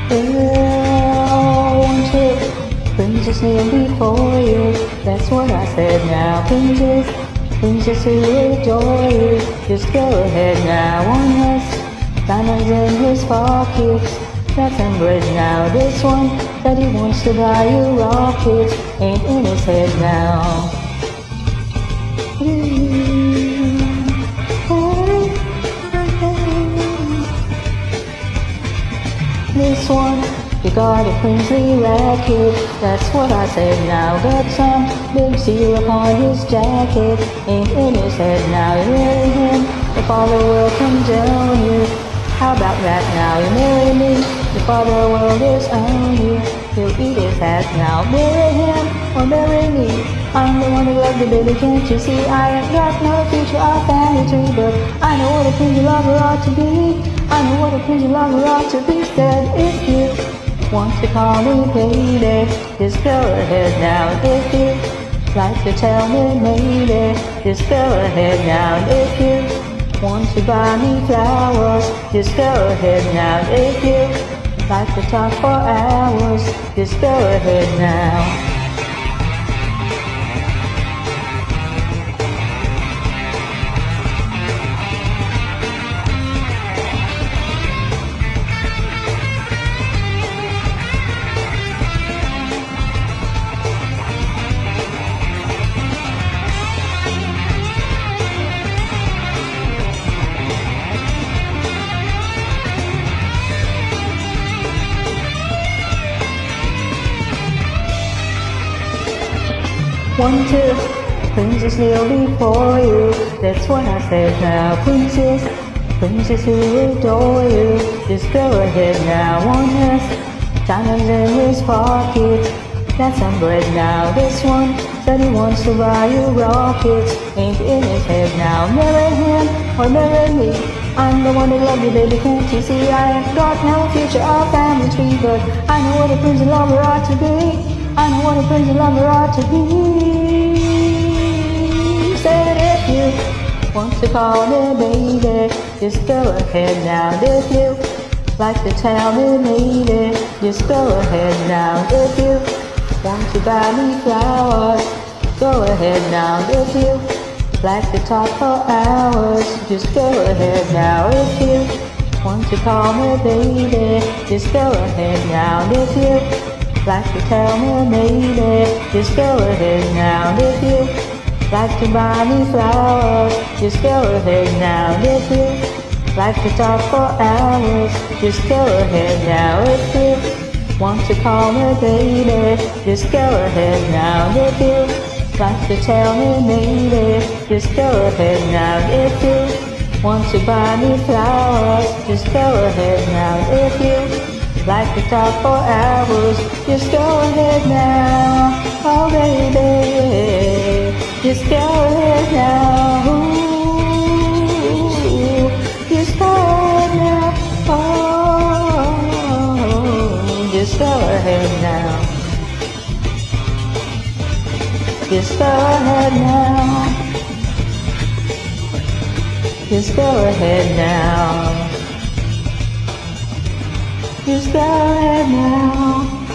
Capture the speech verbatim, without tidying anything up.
Oh, won't you, princess, kneel before you? That's what I said now, princess, princess who adore you. Just go ahead now, one has diamonds in his pockets. That's some bread now, this one that he wants to buy you rockets ain't in his head now. This one, you got a princely racket. That's what I said now. Got some big seal upon his jacket. Ain't in his head now. You marry him, the father will condone you. How about that now? You marry me, the father will disown you. He'll eat his hat now. Marry him or marry me. I'm the one who loves you, baby. Can't you see? I have got no future or family tree, but I know what a princely lover ought to be. I know what a princely lover ought to be. Said if you want to call me baby, just go ahead now. If you like to tell me maybe, just go ahead now. If you want to buy me flowers, just go ahead now. If you like to talk for hours, just go ahead now. One, two, princess, kneel before you. That's what I said now, princess, princess who adore you. Just go ahead now. One has diamonds in his pockets. That's some bread now. This one said he wants to buy you rockets. Ain't in his head now. Marry him or marry me. I'm the one that loves you, baby. Can't you see? I have got no future or family tree, but I know what a princely lover ought to be. I know what a princely lover ought to be. Said if you want to call me baby, just go ahead now. If you like to tell me maybe, just go ahead now. If you want to buy me flowers, go ahead now. If you like to talk for hours, just go ahead now. If you want to call me baby, just go ahead now. If you like to tell me maybe, just go ahead now. If you like to buy me flowers, just go ahead now. If you like to talk for hours, just go ahead now. If you want to call me baby, just go ahead now. If you like to tell me maybe, just go ahead now. If you want to buy me flowers, just go ahead now. If you like to talk for hours, just go ahead now. Oh baby, just go ahead now. Ooh, just go ahead now. Oh, just go ahead now. Just go ahead now. Just go ahead now. Just go ahead now.